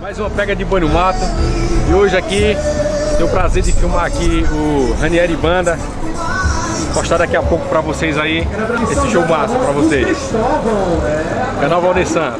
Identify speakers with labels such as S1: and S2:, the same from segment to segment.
S1: Mais uma pega de banho mato. E hoje aqui tenho o prazer de filmar aqui o Ranieri Banda. Postar daqui a pouco pra vocês aí esse show massa pra vocês. Canal Valdir Santos.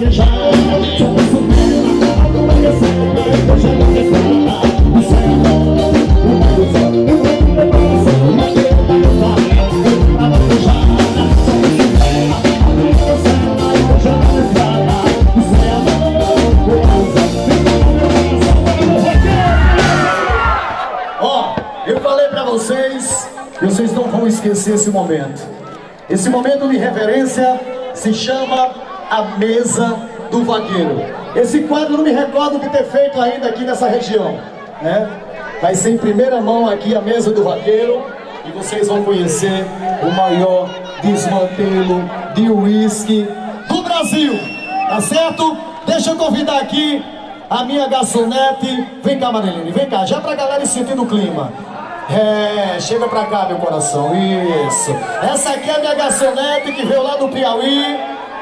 S2: Vocês não vão esquecer esse momento. Esse momento de reverência se chama A Mesa do Vaqueiro. Esse quadro eu não me recordo de ter feito ainda aqui nessa região, né? Vai ser em primeira mão aqui a Mesa do Vaqueiro e vocês vão conhecer o maior desmantelo de uísque do Brasil, tá certo? Deixa eu convidar aqui a minha garçonete. Vem cá, Marilene, vem cá, já pra galera ir sentindo o clima. Chega pra cá, meu coração, isso. Essa aqui é a minha garçonete que veio lá do Piauí.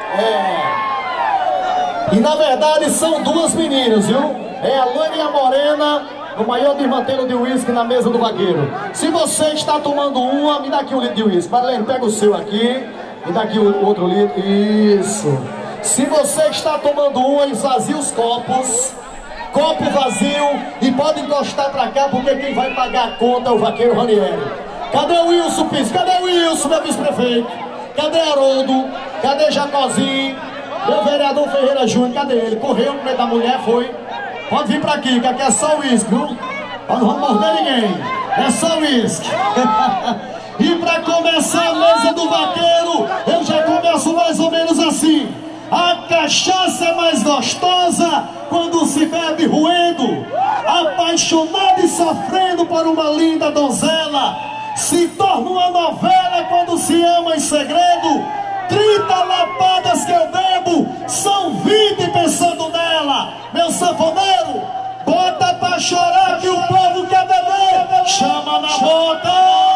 S2: E na verdade são duas meninas, viu? É a Lani e a Morena, o maior desmantelo de uísque na Mesa do Vaqueiro. Se você está tomando uma, me dá aqui um litro de uísque. Marlene, pega o seu aqui, me dá aqui o outro litro, isso. Se você está tomando uma, esvazie os copos. Copo vazio e pode encostar pra cá, porque quem vai pagar a conta é o Vaqueiro Ranieri. Cadê o Wilson Pires? Cadê o Wilson, meu vice-prefeito? Cadê Haroldo? Cadê Jacozinho? Meu vereador Ferreira Júnior, cadê ele? Correu no meio da mulher, foi. Pode vir pra aqui, que aqui é só uísque, viu? Não vamos morder ninguém, é só uísque. E pra começar a Mesa do Vaqueiro, eu já começo mais ou menos assim. A cachaça é mais gostosa quando se bebe roendo, apaixonado e sofrendo por uma linda donzela. Se torna uma novela quando se ama em segredo. 30 lapadas que eu bebo, são 20 pensando nela. Meu sanfoneiro, bota pra chorar que o povo quer beber. Chama na bota.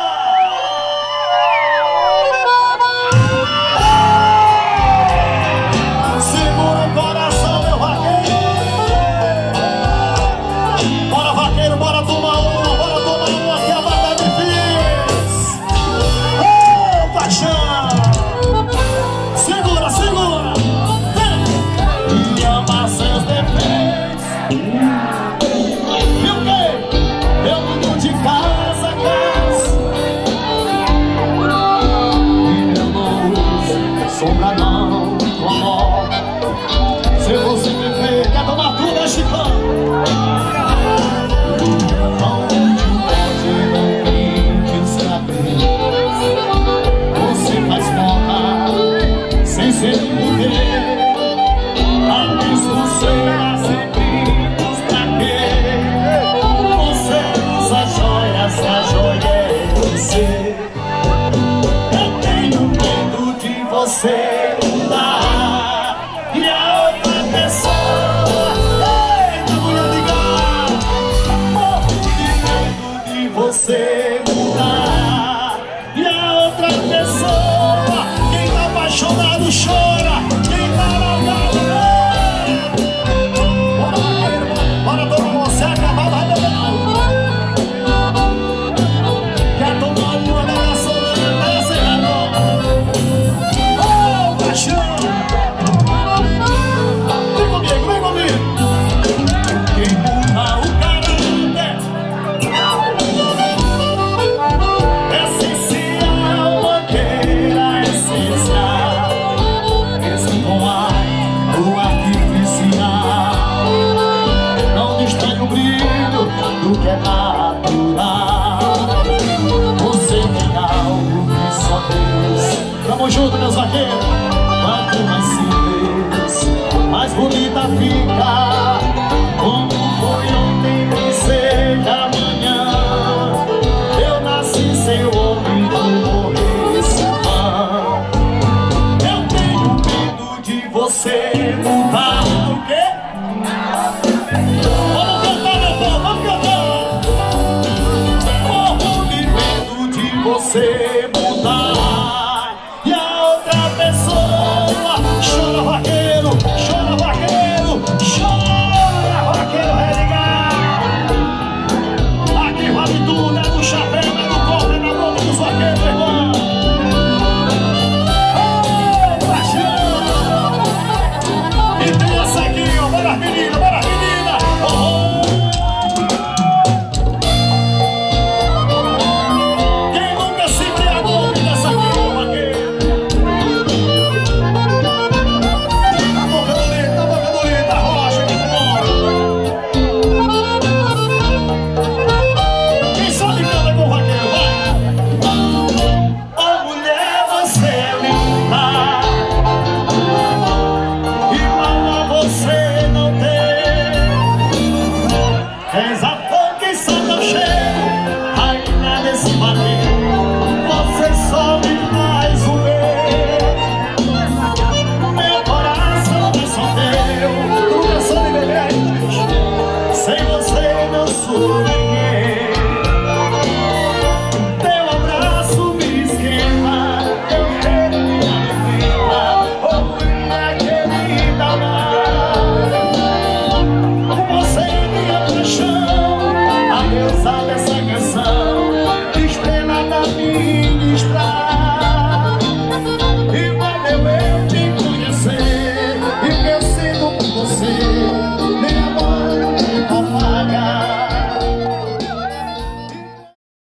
S2: Sombra não, amor. Se você me ver, quer tomar tudo, é chicão. Não pode, não brinque, saber. Você faz conta, sem ser mulher. A discussão sempre pra quê? Você usa joias, a joia é você. Você mudar e a outra pessoa, eita mulher ligar, morro de medo de você mudar e a outra pessoa. Quem tá apaixonado chora, quem tá largado bora todo mundo, você acabar, vai beber não. Quer tomar uma da gasolina, você é bom. Vem comigo. Quem muda o caráter essencial, bandeira essencial. Esse com o artificial não distrai o brilho do que é natural. Você tem algo que só Deus. Tamo junto, meus vaqueiros. Quanto mais simples, mais bonita fica. Como foi ontem, que seja amanhã. Eu nasci sem o homem do morrer sem mão. Eu tenho medo de você mudar. O quê? Vamos cantar, meu povo, vamos cantar. Morro de medo de você mudar. Chora, vaqueiro.